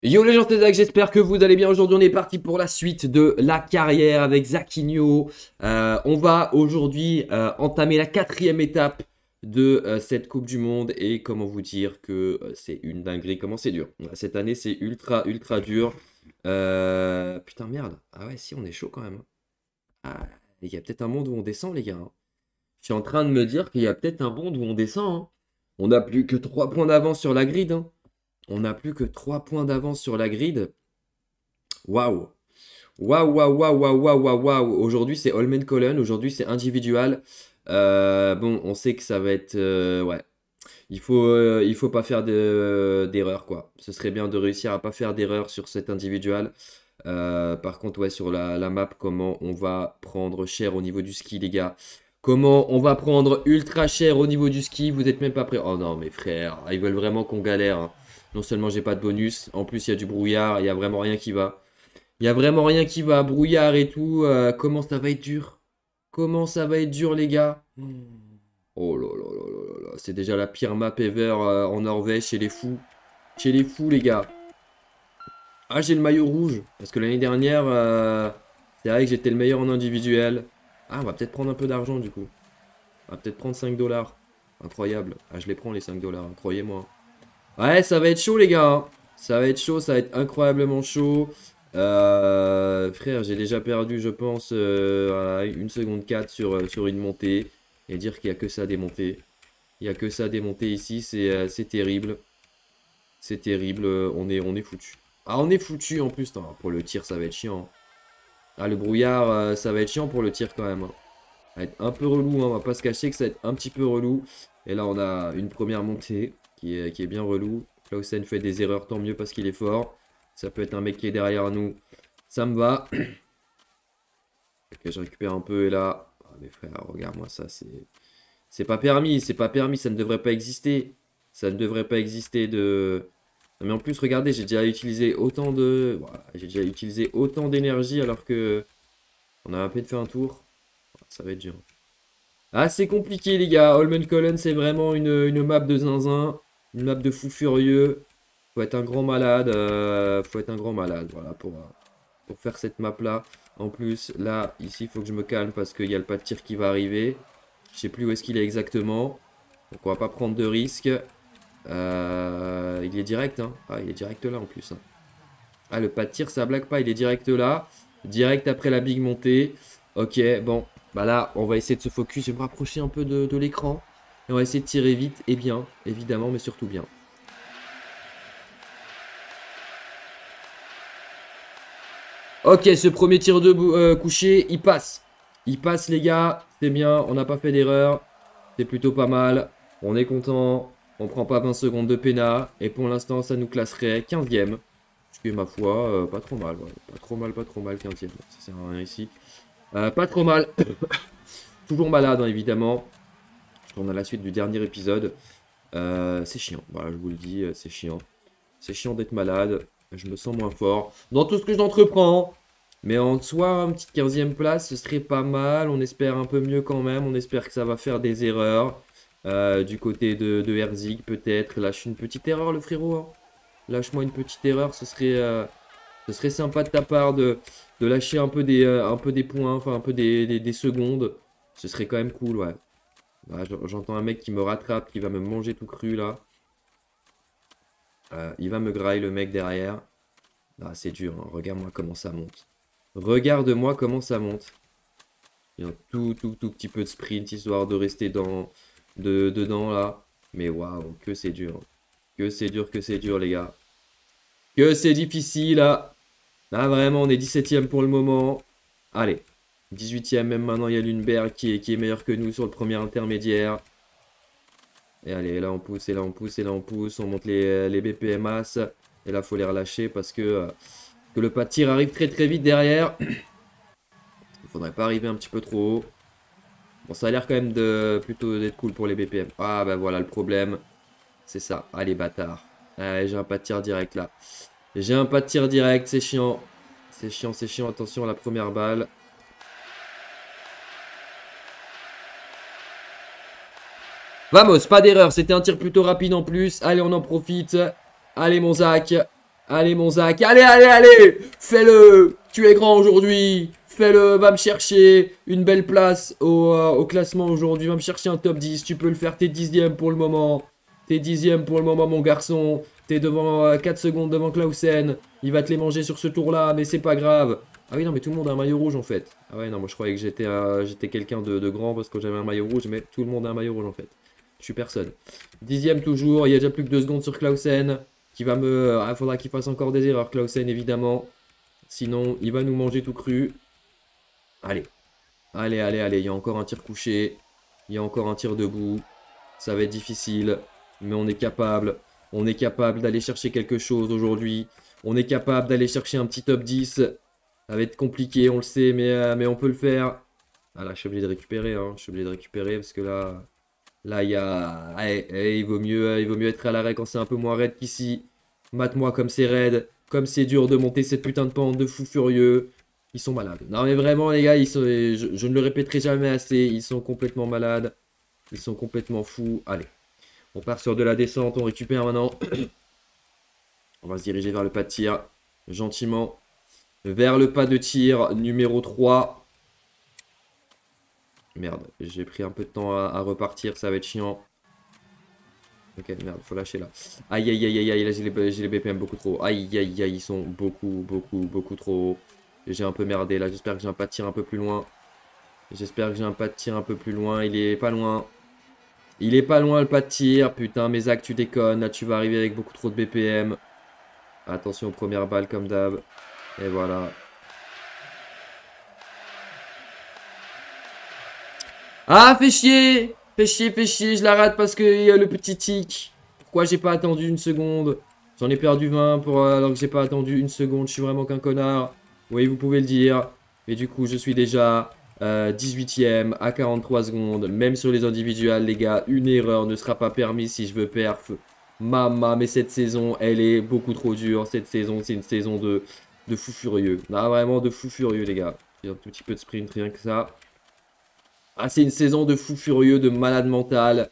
Yo les gens, c'est Zach, j'espère que vous allez bien. Aujourd'hui on est parti pour la suite de la carrière avec Zaquinho. On va aujourd'hui entamer la 4e étape de cette Coupe du Monde. Et comment vous dire que c'est une dinguerie, comment c'est dur. Cette année c'est ultra dur. Putain merde, ah ouais si on est chaud quand même. Ah, il y a peut-être un monde où on descend les gars. Je suis en train de me dire qu'il y a peut-être un monde où on descend. On n'a plus que 3 points d'avance sur la grid. On n'a plus que 3 points d'avance sur la grid. Waouh. Waouh. Aujourd'hui, c'est Holmen Colon. Aujourd'hui, c'est individual. Bon, on sait que ça va être... ouais. Il faut pas faire d'erreur, quoi. Ce serait bien de réussir à pas faire d'erreur sur cet individual. Par contre, ouais, sur la map, comment on va prendre cher au niveau du ski, les gars. Comment on va prendre ultra cher au niveau du ski. Vous êtes même pas prêts. Oh non, mes frères, ils veulent vraiment qu'on galère. Non seulement j'ai pas de bonus, en plus il y a du brouillard, il y a vraiment rien qui va. Il y a vraiment rien qui va, brouillard et tout. Comment ça va être dur? Comment ça va être dur, les gars? Oh là là là là là, c'est déjà la pire map ever en Norvège chez les fous. Chez les fous, les gars. Ah, j'ai le maillot rouge. Parce que l'année dernière, c'est vrai que j'étais le meilleur en individuel. Ah, on va peut-être prendre un peu d'argent du coup. On va peut-être prendre 5 $. Incroyable. Ah, je les prends les 5 $, croyez-moi. Ouais, ça va être chaud, les gars. Ça va être chaud, ça va être incroyablement chaud. Frère, j'ai déjà perdu, je pense, voilà, 1 seconde 4 sur une montée. Et dire qu'il n'y a que ça à démonter. Il n'y a que ça à démonter ici, c'est terrible. C'est terrible, on est foutu. Ah, on est foutu en plus. Attends, pour le tir, ça va être chiant. Ah, le brouillard, ça va être chiant pour le tir quand même. Ça va être un peu relou, on va pas se cacher que ça va être un petit peu relou. Et là, on a une première montée qui est bien relou. Clausen fait des erreurs, tant mieux parce qu'il est fort. Ça peut être un mec qui est derrière nous. Ça me va. Ok, je récupère un peu et là... Ah, mes frères, regarde-moi ça, c'est pas permis, c'est pas permis, ça ne devrait pas exister. Ça ne devrait pas exister de... Non, mais en plus, regardez, j'ai déjà utilisé autant de... Voilà, j'ai déjà utilisé autant d'énergie alors que... On a à peine fait un tour. Ça va être dur. Ah, c'est compliqué, les gars. Holmenkollen, c'est vraiment une map de zinzin. Une map de fou furieux. Faut être un grand malade. Faut être un grand malade, voilà, pour faire cette map-là. En plus, là, ici, il faut que je me calme parce qu'il y a le pas de tir qui va arriver. Je sais plus où est-ce qu'il est exactement. Donc, on va pas prendre de risques. Il est direct, hein. Ah, il est direct là, en plus. Hein. Ah, le pas de tir, ça blague pas. Il est direct là. Direct après la big montée. Ok, bon. Bah là, on va essayer de se focus. Je vais me rapprocher un peu de l'écran. Et on va essayer de tirer vite et bien, évidemment, mais surtout bien. Ok, ce premier tir de couché, il passe. Il passe, les gars. C'est bien, on n'a pas fait d'erreur. C'est plutôt pas mal. On est content. On prend pas 20 secondes de péna. Et pour l'instant, ça nous classerait 15e. Ce qui est, ma foi, pas trop mal. Ouais. Pas trop mal, 15e. Ça sert à rien ici. Pas trop mal. Toujours malade, hein, évidemment. Je tourne à la suite du dernier épisode. C'est chiant. Voilà, je vous le dis, c'est chiant. C'est chiant d'être malade. Je me sens moins fort dans tout ce que j'entreprends. Mais en soi, une petite 15e place, ce serait pas mal. On espère un peu mieux quand même. On espère que ça va faire des erreurs. Du côté de Herzig, peut-être. Lâche une petite erreur, le frérot. Hein. Lâche-moi une petite erreur. Ce serait sympa de ta part de lâcher un peu des points. Enfin, un peu des secondes. Ce serait quand même cool, ouais. Là, j'entends un mec qui me rattrape, qui va me manger tout cru, là. Il va me grailler le mec derrière. Ah, c'est dur, hein. Regarde-moi comment ça monte. Regarde-moi comment ça monte. Il y a un tout petit peu de sprint, histoire de rester dedans, là. Mais waouh, que c'est dur. Que c'est dur, les gars. Que c'est difficile, là. Ah, vraiment, on est 17e pour le moment. Allez. 18e, même maintenant, il y a Lundberg qui est meilleur que nous sur le premier intermédiaire. Et allez, là on pousse, et là on pousse, et là on pousse. On monte les BPMAS. Et là, il faut les relâcher parce que le pas de tir arrive très vite derrière. Il faudrait pas arriver un petit peu trop haut. Bon, ça a l'air quand même plutôt d'être cool pour les BPM. Ah, bah voilà le problème. C'est ça. Allez, bâtard. Allez, j'ai un pas de tir direct là. J'ai un pas de tir direct, c'est chiant. C'est chiant. Attention à la première balle. Vamos, pas d'erreur. C'était un tir plutôt rapide en plus. Allez, on en profite. Allez, mon Zach. Allez, mon Zach. Allez, allez, allez. Fais-le. Tu es grand aujourd'hui. Fais-le. Va me chercher une belle place au classement aujourd'hui. Va me chercher un top 10. Tu peux le faire. T'es 10e pour le moment. T'es 10e pour le moment, mon garçon. T'es devant 4 secondes devant Clausen. Il va te les manger sur ce tour-là, mais c'est pas grave. Ah oui, non, mais tout le monde a un maillot rouge en fait. Ah ouais, non, moi je croyais que j'étais quelqu'un de grand parce que j'avais un maillot rouge, mais tout le monde a un maillot rouge en fait. Je suis personne. 10e toujours, il y a déjà plus que 2 secondes sur Clausen. Qui va me... Ah, faudra qu'il fasse encore des erreurs, Clausen, évidemment. Sinon, il va nous manger tout cru. Allez. Allez, allez, allez. Il y a encore un tir couché. Il y a encore un tir debout. Ça va être difficile. Mais on est capable. On est capable d'aller chercher quelque chose aujourd'hui. On est capable d'aller chercher un petit top 10. Ça va être compliqué, on le sait, mais on peut le faire. Ah là, je suis obligé de récupérer. Hein. Je suis obligé de récupérer parce que là... Là, il y a... il vaut mieux être à l'arrêt quand c'est un peu moins raide qu'ici. Mate-moi comme c'est raide. Comme c'est dur de monter cette putain de pente de fou furieux. Ils sont malades. Non mais vraiment les gars, je ne le répéterai jamais assez. Ils sont complètement malades. Ils sont complètement fous. Allez. On part sur de la descente. On récupère maintenant. On va se diriger vers le pas de tir. Gentiment. Vers le pas de tir numéro 3. Merde, j'ai pris un peu de temps à repartir, ça va être chiant. Ok, merde, faut lâcher là. Aïe, aïe, aïe, aïe, aïe, là j'ai les BPM beaucoup trop. Aïe, aïe, aïe, ils sont beaucoup trop hauts. J'ai un peu merdé là, j'espère que j'ai un pas de tir un peu plus loin. J'espère que j'ai un pas de tir un peu plus loin, il est pas loin. Il est pas loin le pas de tir, putain, mes actes, tu déconnes. Là, tu vas arriver avec beaucoup trop de BPM. Attention aux premières balles comme d'hab. Et voilà. Ah, fais chier! Fais chier, je la rate parce qu'il y a le petit tic. Pourquoi j'ai pas attendu une seconde? J'en ai perdu 20 alors que j'ai pas attendu une seconde. Je suis vraiment qu'un connard. Oui, vous pouvez le dire. Et du coup, je suis déjà 18ème à 43 secondes. Même sur les individuels, les gars, une erreur ne sera pas permise si je veux perf. Mama, mais cette saison, elle est beaucoup trop dure. Cette saison, c'est une saison de fou furieux. Non, vraiment de fou furieux, les gars. Il y a un tout petit peu de sprint, rien que ça. Ah, c'est une saison de fou furieux, de malade mental.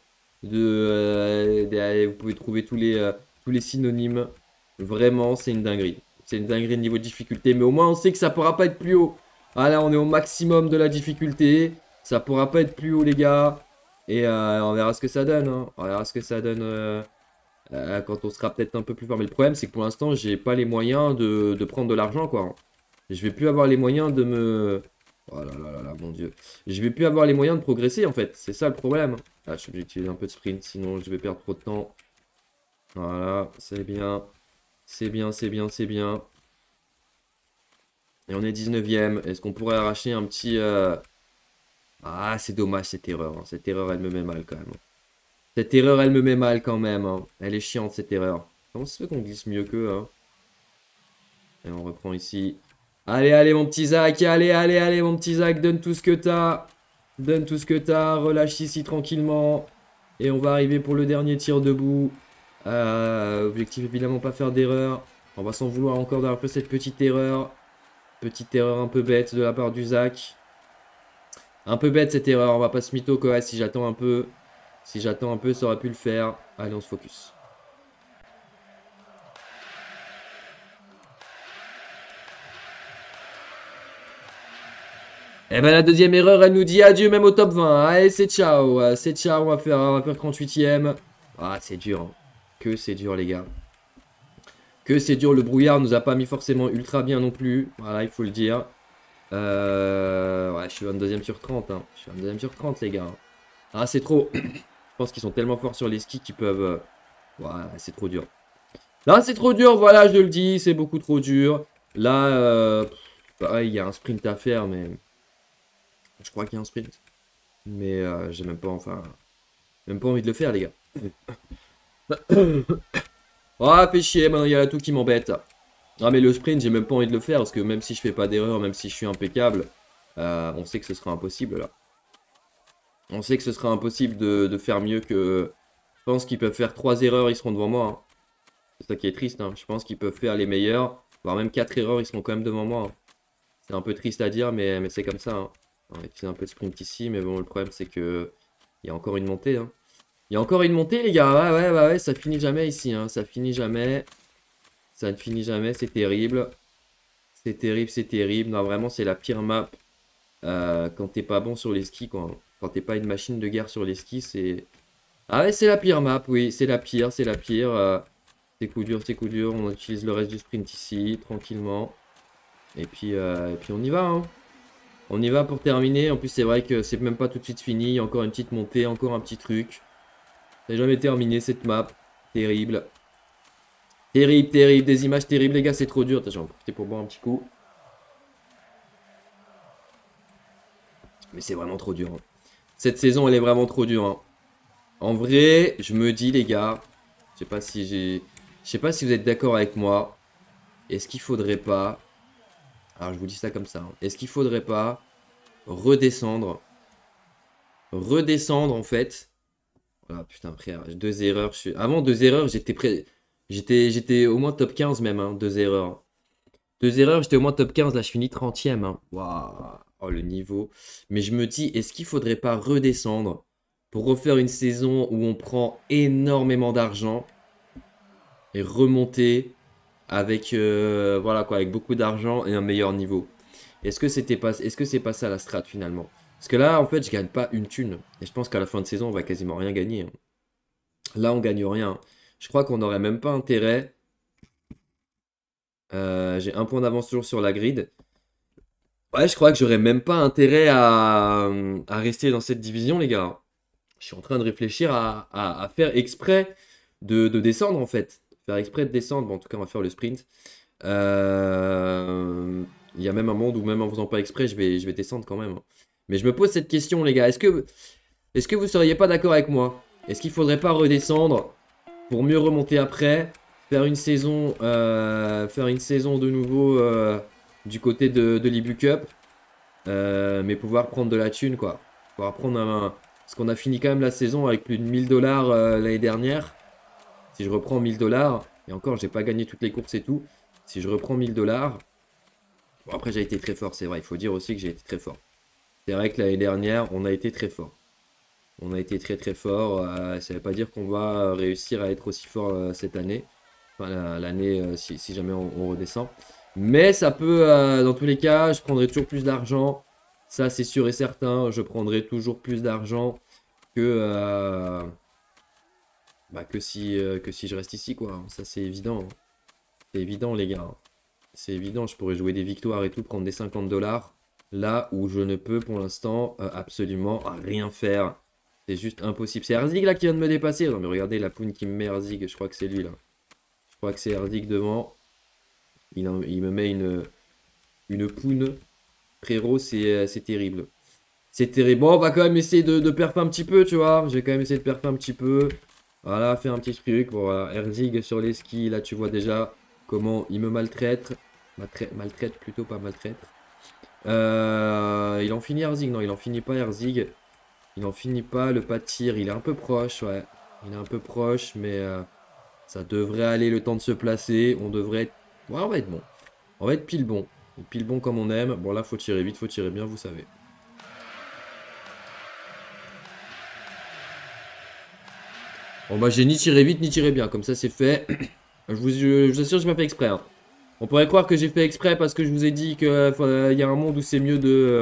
Vous pouvez trouver tous les synonymes. Vraiment, c'est une dinguerie. C'est une dinguerie de niveau de difficulté. Mais au moins, on sait que ça pourra pas être plus haut. Ah là, on est au maximum de la difficulté. Ça pourra pas être plus haut, les gars. Et on verra ce que ça donne. Hein. On verra ce que ça donne quand on sera peut-être un peu plus fort. Mais le problème, c'est que pour l'instant, j'ai pas les moyens de prendre de l'argent, quoi. Je vais plus avoir les moyens de me... Oh là là là là, mon dieu. Je vais plus avoir les moyens de progresser en fait. C'est ça le problème. Ah, je suis obligé d'utiliser un peu de sprint, sinon je vais perdre trop de temps. Voilà, c'est bien. C'est bien, c'est bien, c'est bien. Et on est 19ème. Est-ce qu'on pourrait arracher un petit... Ah, c'est dommage cette erreur. Hein. Cette erreur, elle me met mal quand même. Cette erreur, elle me met mal quand même. Hein. Elle est chiante cette erreur. Comment ça se fait qu'on glisse mieux qu'eux hein? Et on reprend ici. Allez, allez, mon petit Zach. Allez, allez, allez, mon petit Zach. Donne tout ce que t'as. Donne tout ce que t'as. Relâche ici tranquillement. Et on va arriver pour le dernier tir debout. Objectif, évidemment, pas faire d'erreur. On va s'en vouloir encore d'avoir fait cette petite erreur. Petite erreur un peu bête de la part du Zach. Un peu bête cette erreur. On va pas se mytho, quoi. Si j'attends un peu. Si j'attends un peu, ça aurait pu le faire. Allez, on se focus. Et ben la deuxième erreur, elle nous dit adieu même au top 20. Allez, c'est ciao. C'est ciao, on va faire 38ème. Ah, c'est dur. Hein. Que c'est dur, les gars. Que c'est dur. Le brouillard nous a pas mis forcément ultra bien non plus. Voilà, il faut le dire. Ouais, je suis 22ème sur 30. Hein. Je suis 22ème sur 30, les gars. Ah, c'est trop. Je pense qu'ils sont tellement forts sur les skis qu'ils peuvent... Ouais, c'est trop dur. Là, c'est trop dur. Voilà, je le dis. C'est beaucoup trop dur. Là, pareil, il y a un sprint à faire, mais... Je crois qu'il y a un sprint. Mais j'ai même pas, même pas envie de le faire, les gars. Oh, fait chier, maintenant il y a tout qui m'embête. Ah, mais le sprint, j'ai même pas envie de le faire parce que même si je fais pas d'erreur, même si je suis impeccable, on sait que ce sera impossible là. On sait que ce sera impossible de faire mieux que... Je pense qu'ils peuvent faire 3 erreurs, ils seront devant moi. Hein. C'est ça qui est triste. Hein. Je pense qu'ils peuvent faire les meilleurs, voire même 4 erreurs, ils seront quand même devant moi. Hein. C'est un peu triste à dire, mais c'est comme ça. Hein. On va utiliser un peu de sprint ici, mais bon, le problème c'est que il y a encore une montée. Hein. Il y a encore une montée, les gars. Ouais, ça finit jamais ici. Hein. Ça finit jamais. Ça ne finit jamais, c'est terrible. C'est terrible, c'est terrible. Non, vraiment, c'est la pire map quand t'es pas bon sur les skis, quoi. Quand t'es pas une machine de guerre sur les skis, c'est... Ah ouais, c'est la pire map, oui, c'est la pire, c'est la pire. C'est coup dur, c'est coup dur. On utilise le reste du sprint ici, tranquillement. Et puis on y va, hein. On y va pour terminer. En plus, c'est vrai que c'est même pas tout de suite fini. Il y a encore une petite montée, encore un petit truc. C'est jamais terminé cette map. Terrible. Terrible, terrible. Des images terribles, les gars, c'est trop dur. Attends, je vais en profiter pour boire un petit coup. Mais c'est vraiment trop dur, hein. Cette saison, elle est vraiment trop dure, hein. En vrai, je me dis, les gars, je sais pas si vous êtes d'accord avec moi. Est-ce qu'il faudrait pas... Alors, je vous dis ça comme ça, hein. Est-ce qu'il faudrait pas redescendre? Redescendre, en fait. Ah putain, frère, deux erreurs. Avant deux erreurs, j'étais prêt. J'étais au moins top 15 même, hein, deux erreurs. Deux erreurs, j'étais au moins top 15. Là, je finis 30e, hein. Waouh. Oh, le niveau. Mais je me dis, est-ce qu'il faudrait pas redescendre pour refaire une saison où on prend énormément d'argent et remonter avec, voilà quoi, avec beaucoup d'argent et un meilleur niveau? Est-ce que c'est pas ça la strat finalement? Parce que là, en fait, je gagne pas une thune. Et je pense qu'à la fin de saison, on va quasiment rien gagner, hein. Là, on gagne rien. Je crois qu'on n'aurait même pas intérêt. J'ai un point d'avance toujours sur la grid. Ouais, je crois que j'aurais même pas intérêt à rester dans cette division, les gars. Je suis en train de réfléchir à faire exprès de descendre, en fait. Faire exprès de descendre. Bon, en tout cas, on va faire le sprint. Il y a même un monde où, même en faisant pas exprès, je vais descendre quand même, hein. Mais je me pose cette question, les gars. Est-ce que vous seriez pas d'accord avec moi? Est-ce qu'il faudrait pas redescendre pour mieux remonter après, faire une saison de nouveau du côté de l'Ibu Cup, mais pouvoir prendre de la thune, quoi. Pouvoir prendre parce qu'on a fini quand même la saison avec plus de 1000 dollars l'année dernière. Si je reprends 1000 dollars, et encore, j'ai pas gagné toutes les courses et tout. Si je reprends 1000 dollars, bon, après, j'ai été très fort, c'est vrai. Il faut dire aussi que j'ai été très fort. C'est vrai que l'année dernière, on a été très fort. On a été très très fort. Ça ne veut pas dire qu'on va réussir à être aussi fort cette année. Enfin, l'année, si jamais on redescend. Mais ça peut, dans tous les cas, je prendrai toujours plus d'argent. Ça, c'est sûr et certain. Je prendrai toujours plus d'argent que, que si je reste ici, quoi. Ça, c'est évident. C'est évident, les gars. C'est évident. Je pourrais jouer des victoires et tout, prendre des 50 dollars. Là où je ne peux, pour l'instant, absolument rien faire. C'est juste impossible. C'est Herzig là qui vient de me dépasser. Non mais regardez la poune qui me met Herzig. Je crois que c'est lui là. Je crois que c'est Herzig devant. Il me met une poune. Frérot, c'est terrible. C'est terrible. Bon, on va quand même essayer de perf un petit peu, tu vois. J'ai quand même essayé de perf un petit peu. Voilà, faire un petit truc. Bon, voilà. Herzig sur les skis. Là, tu vois déjà comment il me maltraite. Maltraite plutôt, pas maltraite. Il en finit Herzig. Non, il en finit pas Herzig. Il en finit pas, le pas de tir, il est un peu proche, ouais. Il est un peu proche, mais ça devrait aller le temps de se placer. On devrait être... Ouais, on va être bon. On va être pile bon. Pile bon comme on aime. Bon, là, faut tirer vite, faut tirer bien, vous savez. Bon, bah, j'ai ni tiré vite, ni tiré bien. Comme ça, c'est fait. Je vous assure, je m'ai fait exprès, hein. On pourrait croire que j'ai fait exprès parce que je vous ai dit qu'il y a un monde où c'est mieux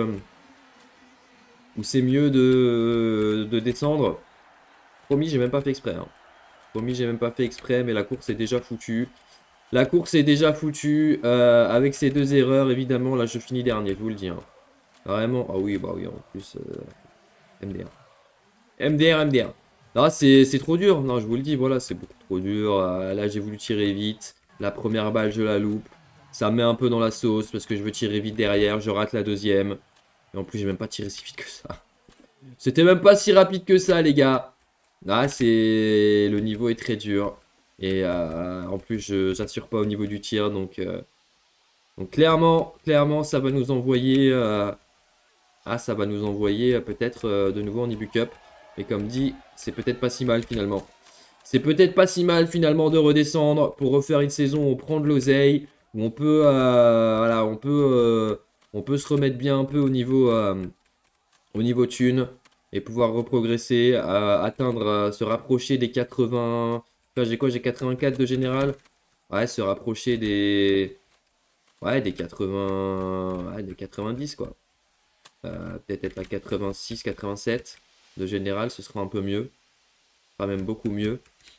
de descendre. Promis, j'ai même pas fait exprès, hein. Promis, j'ai même pas fait exprès, mais la course est déjà foutue. La course est déjà foutue. Avec ces deux erreurs, évidemment, là, je finis dernier, je vous le dis, hein. Vraiment, ah oui, bah oui, en plus, MDR. MDR, MDR. Là, c'est trop dur. Non, je vous le dis, voilà, c'est beaucoup trop dur. Là, j'ai voulu tirer vite. La première balle, je la loupe. Ça me met un peu dans la sauce parce que je veux tirer vite derrière. Je rate la deuxième. Et en plus, j'ai même pas tiré si vite que ça. C'était même pas si rapide que ça, les gars. Là, le niveau est très dur. Et en plus, je n'assure pas au niveau du tir. Donc clairement, ça va nous envoyer... ça va nous envoyer peut-être de nouveau en Ibu Cup. Et comme dit, c'est peut-être pas si mal finalement. C'est peut-être pas si mal finalement de redescendre pour refaire une saison où on prend de l'oseille. Où on peut, voilà, on peut se remettre bien un peu au niveau thune et pouvoir reprogresser, atteindre, se rapprocher des 80. Enfin, j'ai quoi? J'ai 84 de général. Ouais, se rapprocher des... Ouais, des 80... Ouais, des 90, quoi. Peut-être être à 86, 87 de général, ce sera un peu mieux. Enfin, même beaucoup mieux.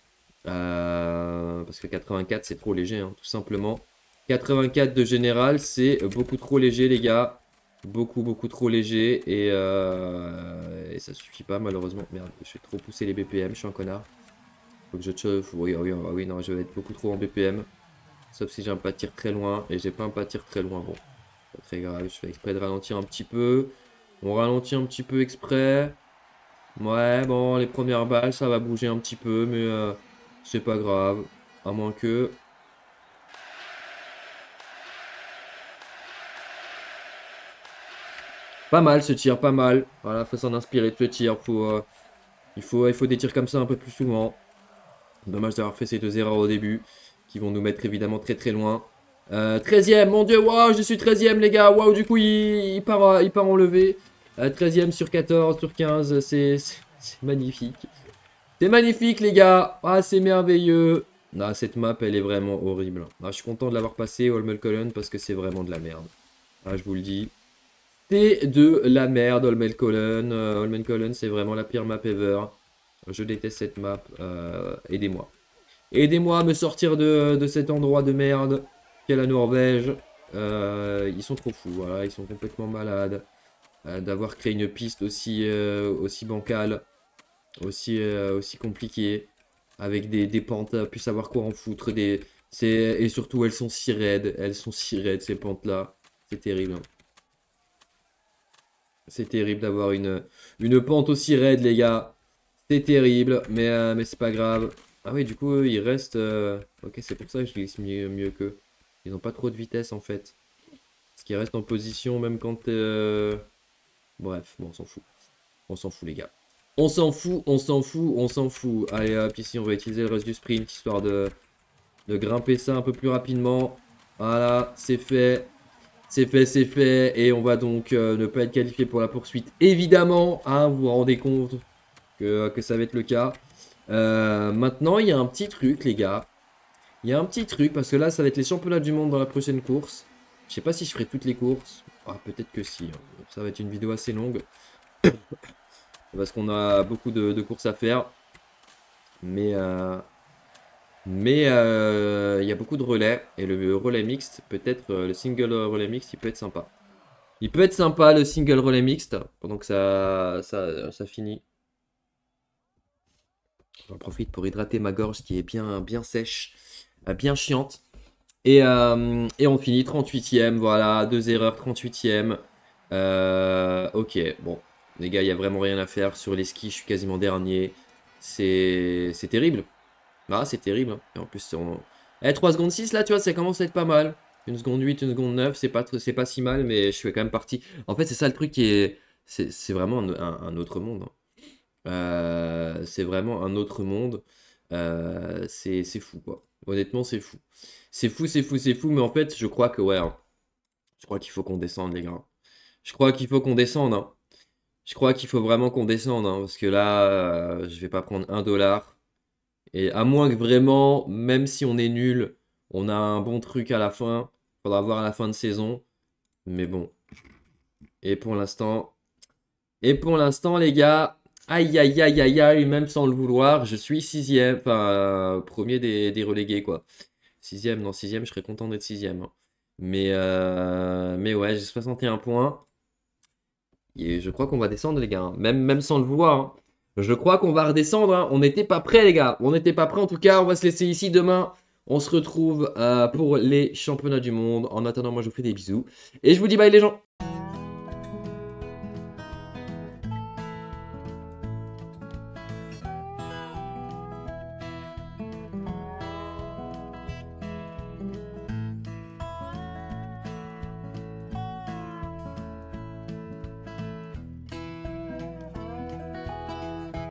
Parce que 84, c'est trop léger, hein, tout simplement. 84 de général, c'est beaucoup trop léger, les gars. Beaucoup, beaucoup trop léger. Et ça suffit pas, malheureusement. Merde, je vais trop pousser les BPM, je suis un connard. Faut que je chauffe. Oui, oui, oui, non, je vais être beaucoup trop en BPM. Sauf si j'ai un pas de tir très loin. Et j'ai pas un pas de tir très loin. Bon, pas très grave. Je fais exprès de ralentir un petit peu. On ralentit un petit peu exprès. Ouais, bon, les premières balles, ça va bouger un petit peu. Mais c'est pas grave. À moins que... Pas mal ce tir, pas mal. Voilà, faut s'en inspirer de ce tir. Il faut des tirs comme ça un peu plus souvent. Dommage d'avoir fait ces 2 erreurs au début, qui vont nous mettre évidemment très très loin. 13e, mon dieu, waouh, je suis 13e les gars. Waouh, du coup il part en levée. 13e sur 14, sur 15, c'est magnifique. C'est magnifique les gars. Ah, c'est merveilleux. Ah, cette map elle est vraiment horrible. Ah, je suis content de l'avoir passé Holmenkollen parce que c'est vraiment de la merde. Ah, je vous le dis. C'est de la merde, Holmenkollen. Holmenkollen, c'est vraiment la pire map ever. Je déteste cette map. Aidez-moi. Aidez-moi à me sortir de cet endroit de merde qu'est la Norvège. Ils sont trop fous, voilà. Ils sont complètement malades. D'avoir créé une piste aussi bancale, aussi compliquée, avec des pentes, plus savoir quoi en foutre. Et surtout, elles sont si raides. Elles sont si raides, ces pentes-là. C'est terrible, hein. C'est terrible d'avoir une pente aussi raide, les gars. C'est terrible, mais c'est pas grave. Ah oui, du coup, eux, ils restent... Ok, c'est pour ça que je glisse mieux qu'eux. Ils n'ont pas trop de vitesse, en fait. Parce qu'ils restent en position, même quand... Bref, bon, on s'en fout. On s'en fout, les gars. On s'en fout, on s'en fout, on s'en fout. Allez, hop, ici, on va utiliser le reste du sprint, histoire de grimper ça un peu plus rapidement. Voilà, c'est fait. C'est fait, c'est fait. Et on va donc ne pas être qualifié pour la poursuite. Évidemment, hein, vous vous rendez compte que ça va être le cas. Maintenant, il y a un petit truc, les gars. Il y a un petit truc, parce que là, ça va être les championnats du monde dans la prochaine course. Je sais pas si je ferai toutes les courses. Ah, peut-être que si, hein. Ça va être une vidéo assez longue. Parce qu'on a beaucoup de courses à faire. Mais il y a beaucoup de relais. Et le relais mixte, peut-être le single relais mixte, il peut être sympa. Il peut être sympa, le single relais mixte, pendant que ça finit. J'en profite pour hydrater ma gorge qui est bien sèche, bien chiante. Et on finit 38e, voilà, 2 erreurs, 38e. Ok, bon, les gars, il n'y a vraiment rien à faire. Sur les skis, je suis quasiment dernier. C'est terrible. Ah, c'est terrible, hein. Et en plus, 3 secondes 6, là, tu vois, ça commence à être pas mal. 1 seconde 8, 1 seconde 9, c'est pas si mal, mais je suis quand même parti. En fait, c'est ça le truc qui est... C'est vraiment un autre monde, hein. C'est vraiment un autre monde. C'est fou, quoi. Honnêtement, c'est fou. C'est fou, c'est fou, c'est fou. Mais en fait, je crois que, ouais, hein, je crois qu'il faut qu'on descende, les gars. Je crois qu'il faut qu'on descende, hein. Je crois qu'il faut vraiment qu'on descende, hein, parce que là, je vais pas prendre 1 $. Et à moins que vraiment, même si on est nul, on a un bon truc à la fin. Faudra voir à la fin de saison. Mais bon. Et pour l'instant, les gars, aïe aïe aïe aïe aïe, même sans le vouloir, je suis 6e, enfin premier des relégués quoi. 6e, non 6e, je serais content d'être 6e, hein. Mais ouais, j'ai 61 points. Et je crois qu'on va descendre les gars, hein. Même sans le vouloir, hein. Je crois qu'on va redescendre, hein. On n'était pas prêts les gars, on n'était pas prêts en tout cas, on va se laisser ici demain. On se retrouve pour les championnats du monde. En attendant, moi je vous fais des bisous. Et je vous dis bye les gens.